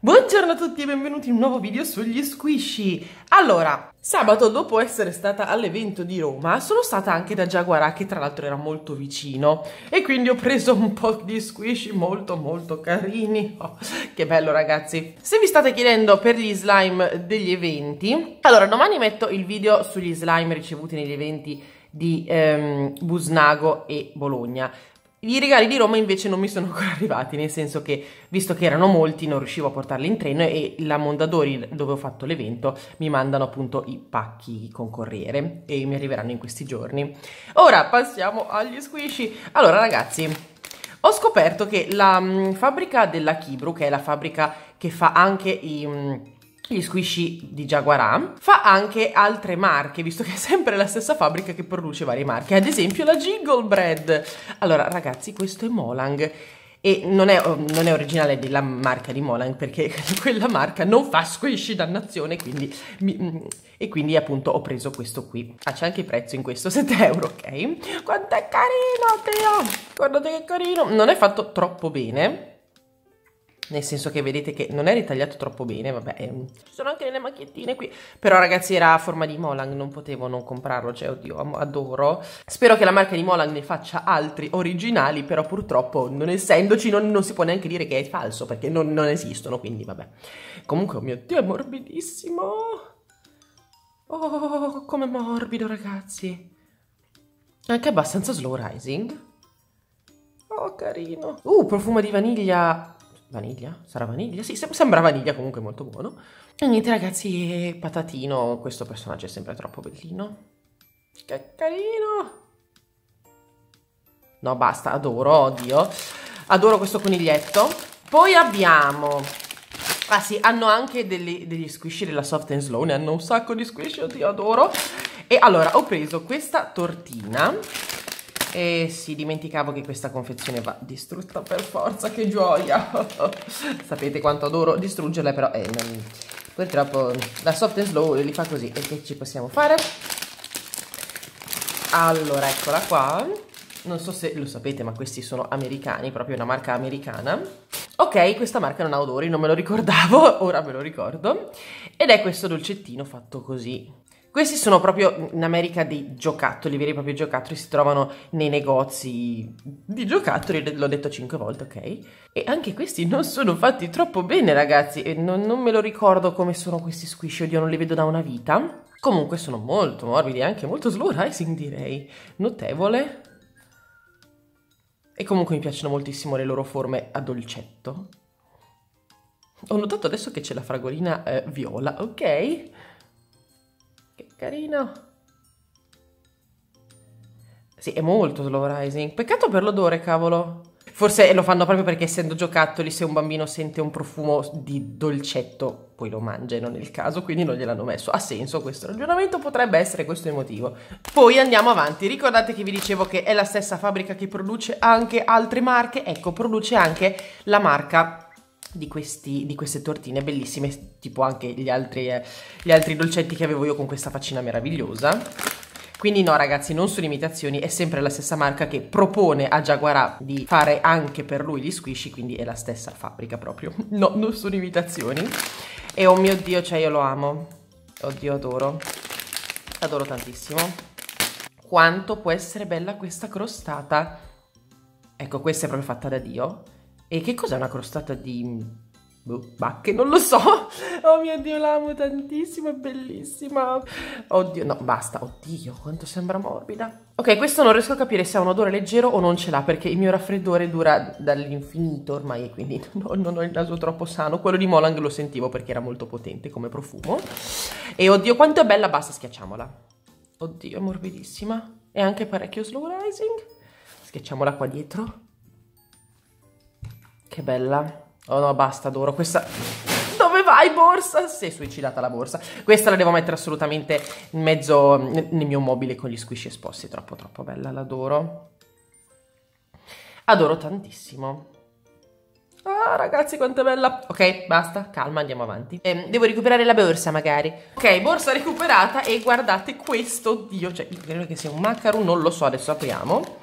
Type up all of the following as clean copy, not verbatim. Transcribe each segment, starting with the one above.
Buongiorno a tutti e benvenuti in un nuovo video sugli squishy. Allora, sabato dopo essere stata all'evento di Roma sono stata anche da Jaguarà, che tra l'altro era molto vicino, e quindi ho preso un po' di squishy molto carini. Oh, che bello ragazzi. Se vi state chiedendo per gli slime degli eventi, allora domani metto il video sugli slime ricevuti negli eventi di Busnago e Bologna. I regali di Roma invece non mi sono ancora arrivati, nel senso che, visto che erano molti, non riuscivo a portarli in treno e la Mondadori, dove ho fatto l'evento, mi mandano appunto i pacchi con corriere e mi arriveranno in questi giorni. Ora passiamo agli squishy. Allora ragazzi, ho scoperto che la fabbrica della Kibru, che è la fabbrica che fa anche gli squishy di Jaguarà, fa anche altre marche, visto che è sempre la stessa fabbrica che produce varie marche, ad esempio la Jingle Bread. Allora ragazzi, questo è Molang e non è originale della marca di Molang, perché quella marca non fa squishy, dannazione, quindi appunto ho preso questo qui. Ah, c'è anche il prezzo in questo, 7 euro, ok? Quanto è carino, Teo! Guardate che carino! Non è fatto troppo bene, nel senso che vedete che non è ritagliato troppo bene, vabbè, ci sono anche le macchiettine qui, però ragazzi era a forma di Molang, non potevo non comprarlo, cioè oddio, adoro. Spero che la marca di Molang ne faccia altri originali, però purtroppo non essendoci non si può neanche dire che è falso, perché non esistono, quindi vabbè. Comunque, oh mio Dio, è morbidissimo! Oh, com'è morbido ragazzi! Anche abbastanza slow rising. Oh, carino! Profumo di vaniglia. Vaniglia? Sarà vaniglia? Sì, sembra vaniglia, comunque molto buono. E niente ragazzi, patatino, questo personaggio è sempre troppo bellino. Che carino! No, basta, adoro, oddio. Adoro questo coniglietto. Poi abbiamo... Ah sì, hanno anche degli squishy della Soft and Slow, ne hanno un sacco di squishy, oddio, adoro. E allora, ho preso questa tortina. E sì, dimenticavo che questa confezione va distrutta per forza, che gioia! Sapete quanto adoro distruggerla, però purtroppo la Soft and Slow li fa così. E che ci possiamo fare? Allora, eccola qua. Non so se lo sapete, ma questi sono americani, proprio una marca americana. Ok, questa marca non ha odori, non me lo ricordavo, ora me lo ricordo. Ed è questo dolcettino fatto così. Questi sono proprio in America dei giocattoli, veri e propri giocattoli, si trovano nei negozi di giocattoli, l'ho detto 5 volte, ok? E anche questi non sono fatti troppo bene, ragazzi, e non me lo ricordo come sono questi squishy, oddio, non li vedo da una vita. Comunque sono molto morbidi, anche molto slow rising, direi, notevole. E comunque mi piacciono moltissimo le loro forme a dolcetto. Ho notato adesso che c'è la fragolina viola, ok? Che carino. Sì, è molto slow rising. Peccato per l'odore, cavolo. Forse lo fanno proprio perché, essendo giocattoli, se un bambino sente un profumo di dolcetto poi lo mangia, e non è il caso, quindi non gliel'hanno messo. Ha senso questo ragionamento, potrebbe essere questo il motivo. Poi andiamo avanti. Ricordate che vi dicevo che è la stessa fabbrica che produce anche altre marche? Ecco, produce anche la marca di queste tortine bellissime, tipo anche gli altri dolcetti che avevo io con questa faccina meravigliosa. Quindi no ragazzi, non sono imitazioni, è sempre la stessa marca che propone a Jaguarà di fare anche per lui gli squishy, quindi è la stessa fabbrica proprio. No, non sono imitazioni. E oh mio Dio, cioè io lo amo. Oddio, adoro. Adoro tantissimo. Quanto può essere bella questa crostata. Ecco, questa è proprio fatta da Dio. E che cos'è una crostata di bacche? Non lo so. Oh mio Dio, l'amo tantissimo, è bellissima. Oddio, no, basta. Oddio, quanto sembra morbida. Ok, questo non riesco a capire se ha un odore leggero o non ce l'ha, perché il mio raffreddore dura dall'infinito ormai, e quindi non ho il naso troppo sano. Quello di Molang lo sentivo perché era molto potente come profumo. E oddio, quanto è bella, basta, schiacciamola. Oddio, è morbidissima. E anche parecchio slow rising. Schiacciamola qua dietro. Che bella. Oh no, basta, adoro questa. Dove vai, borsa? Si è suicidata la borsa. Questa la devo mettere assolutamente in mezzo nel mio mobile con gli squishy esposti. Troppo bella, l'adoro. Adoro tantissimo. Ah, ragazzi, quanto è bella. Ok, basta, calma, andiamo avanti. Devo recuperare la borsa, magari. Ok, borsa recuperata, e guardate questo, oddio, cioè, credo che sia un macaron, non lo so, adesso apriamo.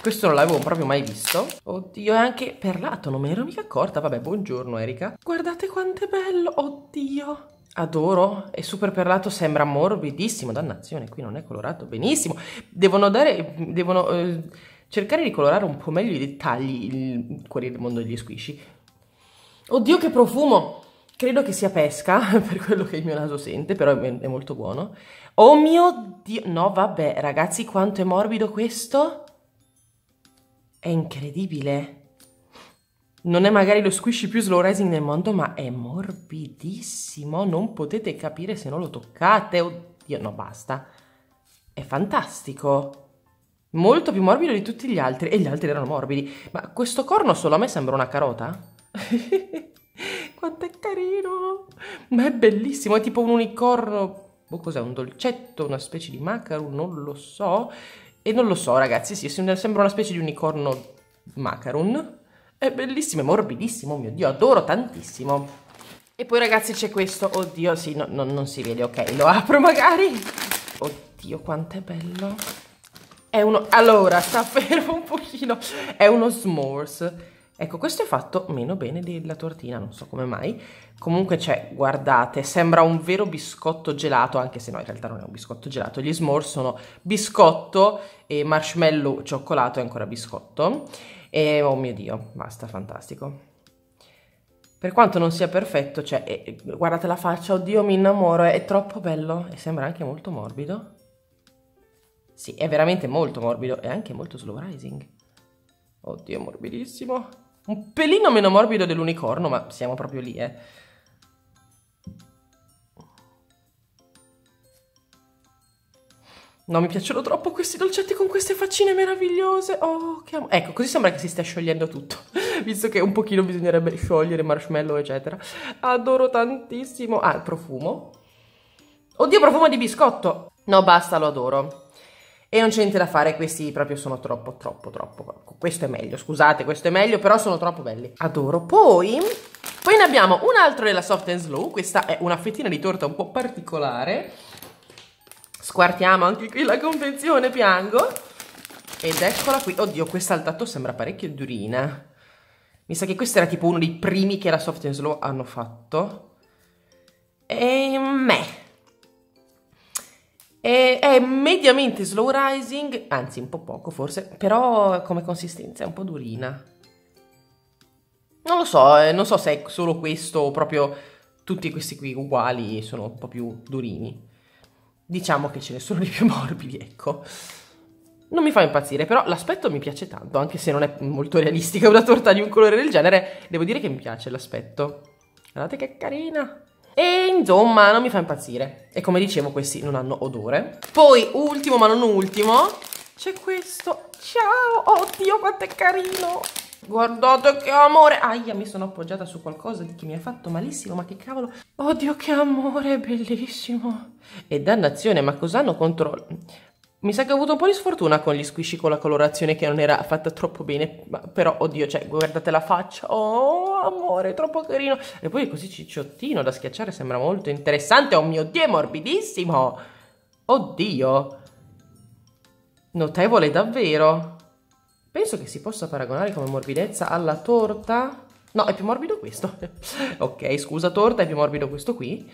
Questo non l'avevo proprio mai visto. Oddio, è anche perlato, non me ne ero mica accorta. Vabbè, buongiorno Erika. Guardate quanto è bello, oddio. Adoro, è super perlato, sembra morbidissimo. Dannazione, qui non è colorato benissimo. Devono cercare di colorare un po' meglio i dettagli, quelli del mondo degli squishy. Oddio, che profumo! Credo che sia pesca, per quello che il mio naso sente, però è molto buono. Oh mio Dio! No, vabbè, ragazzi, quanto è morbido questo! È incredibile. Non è magari lo squishy più slow rising del mondo, ma è morbidissimo. Non potete capire se non lo toccate. Oddio, no, basta. È fantastico. Molto più morbido di tutti gli altri. E gli altri erano morbidi. Ma questo corno solo a me sembra una carota? Quanto è carino! Ma è bellissimo. È tipo un unicorno. Oh, cos'è? Un dolcetto? Una specie di macaron? Non lo so. E non lo so, ragazzi. Sì, sembra una specie di unicorno macaron. È bellissimo, è morbidissimo, oh mio Dio, adoro tantissimo. E poi ragazzi c'è questo, oddio, sì, non si vede, ok, lo apro magari. Oddio, quanto è bello. È uno, allora, sta fermo un pochino, è uno s'mores. Ecco, questo è fatto meno bene della tortina, non so come mai. Comunque c'è, guardate, sembra un vero biscotto gelato, anche se no, in realtà non è un biscotto gelato. Gli s'mores sono biscotto e marshmallow cioccolato e ancora biscotto. E oh mio Dio, basta, fantastico. Per quanto non sia perfetto, cioè, guardate la faccia, oddio, mi innamoro, è troppo bello e sembra anche molto morbido. Sì, è veramente molto morbido e anche molto slow rising. Oddio, morbidissimo. Un pelino meno morbido dell'unicorno, ma siamo proprio lì, No, mi piacciono troppo questi dolcetti con queste faccine meravigliose. Oh, che amore. Ecco, così sembra che si stia sciogliendo tutto. Visto che un pochino bisognerebbe sciogliere marshmallow, eccetera. Adoro tantissimo. Ah, il profumo. Oddio, profumo di biscotto. No, basta, lo adoro. E non c'è niente da fare, questi proprio sono troppo. Questo è meglio, scusate, questo è meglio, però sono troppo belli. Adoro. Poi ne abbiamo un altro della Soft & Slow. Questa è una fettina di torta un po' particolare. Squartiamo anche qui la confezione, piango. Ed eccola qui. Oddio, questa al tatto sembra parecchio durina. Mi sa che questo era tipo uno dei primi che la Soft & Slow hanno fatto. E è mediamente slow rising, anzi un po' poco forse, però come consistenza è un po' durina. Non lo so, non so se è solo questo o proprio tutti questi qui uguali sono un po' più durini. Diciamo che ce ne sono di più morbidi, ecco. Non mi fa impazzire, però l'aspetto mi piace tanto, anche se non è molto realistica una torta di un colore del genere, devo dire che mi piace l'aspetto. Guardate che carina! E insomma, non mi fa impazzire. E come dicevo, questi non hanno odore. Poi, ultimo ma non ultimo, c'è questo. Ciao! Oddio, quanto è carino! Guardate che amore! Aia, mi sono appoggiata su qualcosa che mi ha fatto malissimo, ma che cavolo! Oddio, che amore, bellissimo! E dannazione, ma cosa hanno contro... Mi sa che ho avuto un po' di sfortuna con gli squishy con la colorazione che non era fatta troppo bene, però oddio, cioè, guardate la faccia, oh amore, troppo carino. E poi è così cicciottino da schiacciare, sembra molto interessante, oh mio Dio, è morbidissimo. Oddio, notevole davvero. Penso che si possa paragonare come morbidezza alla torta. No, è più morbido questo. Ok, scusa torta, è più morbido questo qui.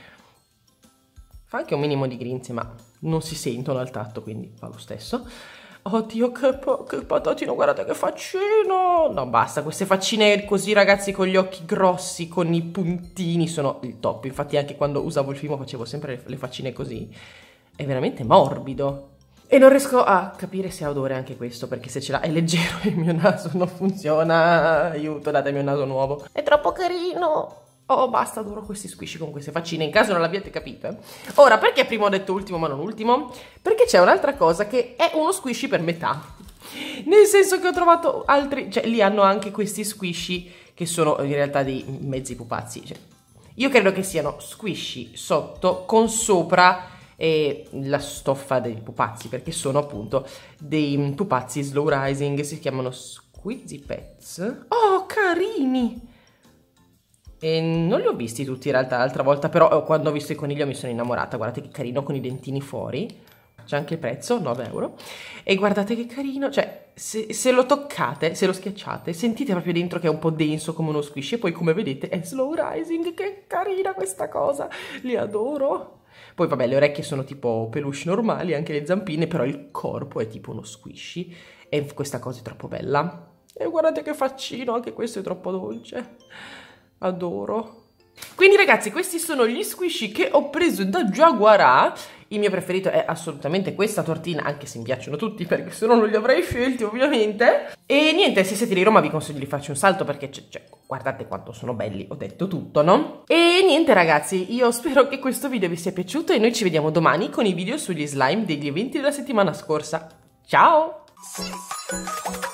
Fa anche un minimo di grinzi, ma non si sentono al tatto, quindi fa lo stesso. Oddio, che patatino, guardate che faccino! No, basta, queste faccine così, ragazzi, con gli occhi grossi, con i puntini, sono il top. Infatti anche quando usavo il film facevo sempre le faccine così. È veramente morbido. E non riesco a capire se ha odore anche questo, perché se ce l'ha è leggero e il mio naso non funziona. Aiuto, datemi un naso nuovo. È troppo carino! Oh, basta, adoro questi squishy con queste faccine, in caso non l'abbiate capito. Ora, perché prima ho detto ultimo ma non ultimo? Perché c'è un'altra cosa che è uno squishy per metà. Nel senso che ho trovato altri, cioè lì hanno anche questi squishy che sono in realtà dei mezzi pupazzi. Cioè, io credo che siano squishy sotto con sopra la stoffa dei pupazzi, perché sono appunto dei pupazzi slow rising, si chiamano Squeezy Pets. Oh, carini! E non li ho visti tutti in realtà l'altra volta, però quando ho visto il coniglio mi sono innamorata. Guardate che carino con i dentini fuori. c'è anche il prezzo, 9 euro. E guardate che carino, cioè se lo toccate, se lo schiacciate, sentite proprio dentro che è un po' denso come uno squishy, e poi come vedete è slow rising, che carina questa cosa, li adoro. Poi vabbè, le orecchie sono tipo peluche normali, anche le zampine, però il corpo è tipo uno squishy e questa cosa è troppo bella. E guardate che faccino, anche questo è troppo dolce, adoro. Quindi ragazzi, questi sono gli squishy che ho preso da Jaguarà. Il mio preferito è assolutamente questa tortina, anche se mi piacciono tutti, perché se no non li avrei scelti ovviamente. E niente, se siete di Roma vi consiglio di farci un salto, perché guardate quanto sono belli, ho detto tutto, no? E niente ragazzi, io spero che questo video vi sia piaciuto e noi ci vediamo domani con i video sugli slime degli eventi della settimana scorsa. Ciao!